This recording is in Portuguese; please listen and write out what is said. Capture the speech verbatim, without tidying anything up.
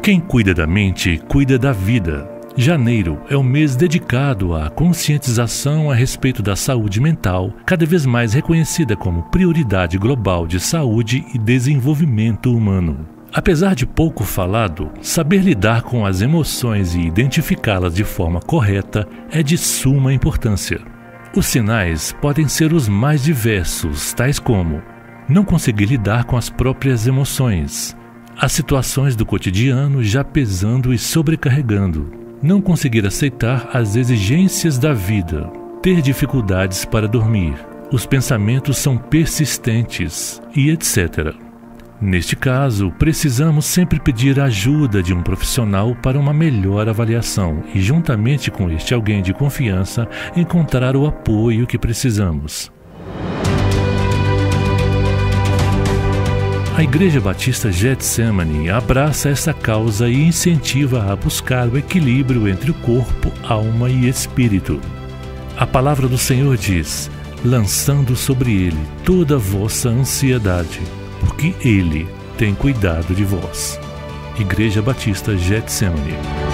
Quem cuida da mente, cuida da vida. Janeiro é o mês dedicado à conscientização a respeito da saúde mental, cada vez mais reconhecida como prioridade global de saúde e desenvolvimento humano. Apesar de pouco falado, saber lidar com as emoções e identificá-las de forma correta é de suma importância. Os sinais podem ser os mais diversos, tais como não conseguir lidar com as próprias emoções, as situações do cotidiano já pesando e sobrecarregando, não conseguir aceitar as exigências da vida, ter dificuldades para dormir, os pensamentos são persistentes e etcétera. Neste caso, precisamos sempre pedir a ajuda de um profissional para uma melhor avaliação e, juntamente com este alguém de confiança, encontrar o apoio que precisamos. A Igreja Batista Getsemane abraça essa causa e incentiva a buscar o equilíbrio entre o corpo, alma e espírito. A palavra do Senhor diz: lançando sobre Ele toda a vossa ansiedade, porque Ele tem cuidado de vós. Igreja Batista Getsemane.